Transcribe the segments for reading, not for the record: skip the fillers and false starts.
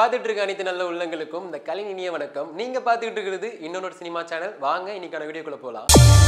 பார்த்துட்டு இருக்க அனைத்து நல்ல உள்ளங்களுக்கும் இந்த கலைஞனிய வணக்கம். நீங்க பார்த்துட்டு இருக்கிறது இன்னொரு சினிமா சேனல். வாங்க இன்னைக்கான வீடியோக்குள்ள போலாம்.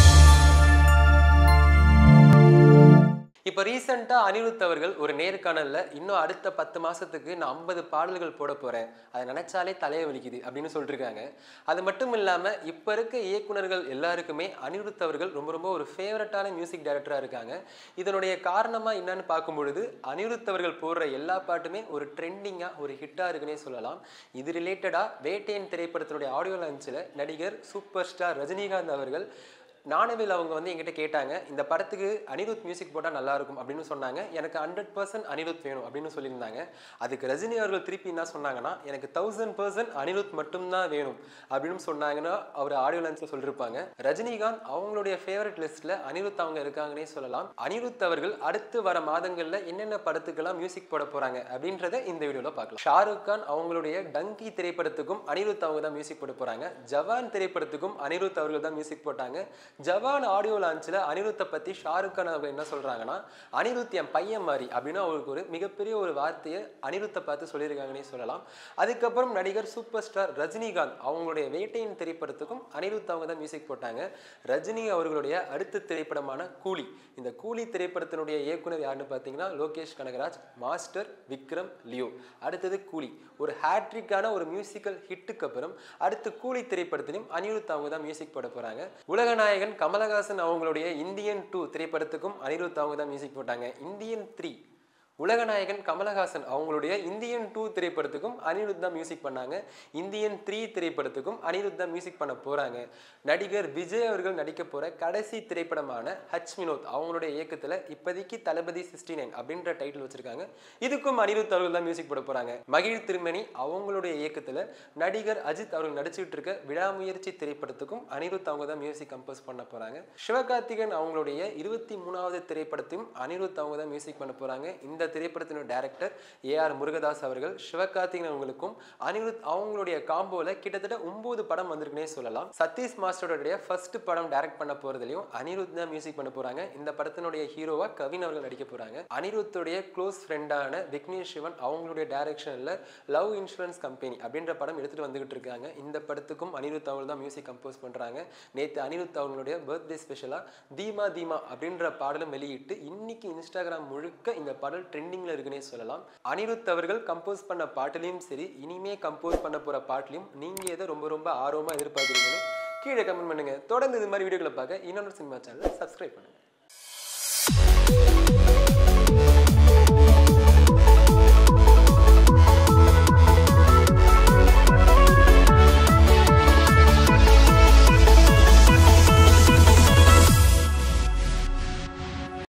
இப்போ ரீசெண்டா அனிருத் அவர்கள் ஒரு நேர்காணல்ல இன்னும் அடுத்த 10 மாசத்துக்கு நான் 50 பாடல்கள் போட போறேன், அதை நினைச்சாலே தலையை வலிக்குது அப்படின்னு சொல்லிருக்காங்க. அது மட்டும் இல்லாம இப்ப இருக்க இயக்குனர்கள் எல்லாருக்குமே அனிருத் அவர்கள் ரொம்ப ஒரு ஃபேவரட்டான மியூசிக் டைரக்டரா இருக்காங்க. இதனுடைய காரணமா என்னன்னு பார்க்கும் பொழுது அனிருத் அவர்கள் போடுற எல்லா பாட்டுமே ஒரு ட்ரெண்டிங்கா ஒரு ஹிட்டா இருக்குன்னே சொல்லலாம். இது ரிலேட்டடா வேட்டையன் திரைப்படத்தினுடைய ஆடியோ லான்ச்சில் நடிகர் சூப்பர் ஸ்டார் ரஜினிகாந்த் அவர்கள் நானவில் அவங்க என்கிட்ட கேட்டாங்க, இந்த படத்துக்கு அனிருத் மியூசிக் போட்டால் நல்லா இருக்கும் அப்படின்னு சொன்னாங்க. எனக்கு 100% அனிருத் வேணும் அப்படின்னு சொல்லியிருந்தாங்க. அதுக்கு ரஜினி அவர்கள் திருப்பி என்ன சொன்னாங்கன்னா, எனக்கு 1000% அனிருத் மட்டும்தான் வேணும் அப்படின்னு சொன்னாங்கன்னா அவர் ஆடியோ லான்ச்சில் சொல்லியிருப்பாங்க. ரஜினிகாந்த் அவங்களுடைய ஃபேவரட் லிஸ்ட்ல அனிருத் அவங்க இருக்காங்கன்னே சொல்லலாம். அனிருத் அவர்கள் அடுத்து வர மாதங்கள்ல என்னென்ன படத்துக்கெல்லாம் மியூசிக் போட போறாங்க அப்படின்றத இந்த வீடியோல பார்க்கலாம். ஷாருக் கான் அவங்களுடைய டங்கி திரைப்படத்துக்கும் அனிருத் அவங்க தான் மியூசிக் போட போறாங்க. ஜவான் திரைப்படத்துக்கும் அனிருத் அவர்கள் தான் மியூசிக் போட்டாங்க. ஜவான் ஆடியோ லான்ச்சில் அனிருத்தை பற்றி ஷாருக் கான் அவங்க என்ன சொல்கிறாங்கன்னா, அனிருத் என் பையன் மாதிரி அப்படின்னு அவருக்கு ஒரு மிகப்பெரிய ஒரு வார்த்தையை அனிருத்தை பார்த்து சொல்லியிருக்காங்கன்னே சொல்லலாம். அதுக்கப்புறம் நடிகர் சூப்பர் ஸ்டார் ரஜினிகாந்த் அவங்களுடைய வேட்டையின் திரைப்படத்துக்கும் அனிருத் அவங்க தான் மியூசிக் போட்டாங்க. ரஜினி அவர்களுடைய அடுத்த திரைப்படமான கூலி, இந்த கூலி திரைப்படத்தினுடைய இயக்குனர் யாருன்னு பார்த்தீங்கன்னா லோகேஷ் கனகராஜ், மாஸ்டர், விக்ரம், லியோ. அடுத்தது கூலி, ஒரு ஹேட்ரிக்கான ஒரு மியூசிக்கல் ஹிட்டுக்கு அப்புறம் அடுத்து கூலி திரைப்படத்திலும் அனிருத் அவங்க தான் மியூசிக் போட போகிறாங்க. உலகநாயகன் கமலஹாசன் அவங்களுடைய இந்தியன் 2 திரைப்படத்துக்கும் அனிருத் அவங்க தான் மியூசிக் போட்டாங்க. இந்தியன் 3 உலகநாயகன் கமலஹாசன் அவங்களுடைய இந்தியன் 2 திரைப்படத்துக்கும் அனிருத் தான் மியூசிக் பண்ணாங்க. இந்தியன் 3 திரைப்படத்துக்கும் அனிருத் தான் மியூசிக் பண்ண போறாங்க. நடிகர் விஜய் அவர்கள் நடிக்க போற கடைசி திரைப்படமான ஹச் வினோத் அவங்களுடைய இயக்கத்துல இப்போதைக்கு தளபதி 69 அப்படின்ற டைட்டில் வச்சிருக்காங்க. இதுக்கும் அனிருத் அவர்கள் தான் மியூசிக் போட போறாங்க. மகிழ் திருமணி அவங்களுடைய இயக்கத்துல நடிகர் அஜித் அவர்கள் நடிச்சுட்டு இருக்க விடாமுயற்சி திரைப்படத்துக்கும் அனிருத் அவங்க தான் மியூசிக் கம்போஸ் பண்ண போறாங்க. சிவகார்த்திகேயன் அவங்களுடைய 23வது திரைப்படத்தையும் அனிருத் அவங்க தான் மியூசிக் பண்ண போறாங்க. இந்த திரைப்படத்தினுடைய டைரக்டர் ஏஆர் முருகதாஸ் அவர்கள் சிவகார்த்திகேயன் அவங்களுக்கும் அனிருத் அவங்களுடைய காம்போல கிட்டத்தட்ட 9 படம் வந்திருக்குன்னே சொல்லலாம். சதீஷ் மாஸ்டருடைய ஃபர்ஸ்ட் படம் டைரக்ட் பண்ண போறதுலயும் அனிருத் தான் மியூசிக் பண்ண போறாங்க. இந்த படத்தினுடைய ஹீரோவா கவின் அவர்கள் நடிக்க போறாங்க. அனிருத்துடைய க்ளோஸ் ஃப்ரெண்டான விக்னேஷ்சிவன் அவங்களுடைய டைரக்ஷன்ல லவ் இன்சூரன்ஸ் கம்பெனி அப்படின்ற படம் எடுத்துட்டு வந்துகிட்டு இருக்காங்க. இந்த படத்துக்கும் அனிருத் அவங்க தான் மியூசிக் கம்போஸ் பண்றாங்க. நேற்று அனிருத் அவங்களுடைய பர்த்டே ஸ்பெஷலா தீமா தீமா அப்படின்ற பாடலும் வெளியிட்டு இன்னைக்கு இன்ஸ்டாகிராம் முழுக்க இந்த பாடல் ட்ரெண்டிங்ல இருக்குன்னே சொல்லலாம். அனிருத் அவர்கள் கம்போஸ் பண்ண பாட்டிலையும் சரி, இனிமே கம்போஸ் பண்ண போற பாட்டிலையும் நீங்க எதை ரொம்ப ஆர்வமா எதிர்பார்க்குறீங்கன்னு கீழே கமெண்ட் பண்ணுங்க. தொடர்ந்து இது மாதிரி வீடியோக்களை பார்க்க இன்னொரு சினிமா சேனலை சப்ஸ்கிரைப் பண்ணுங்க.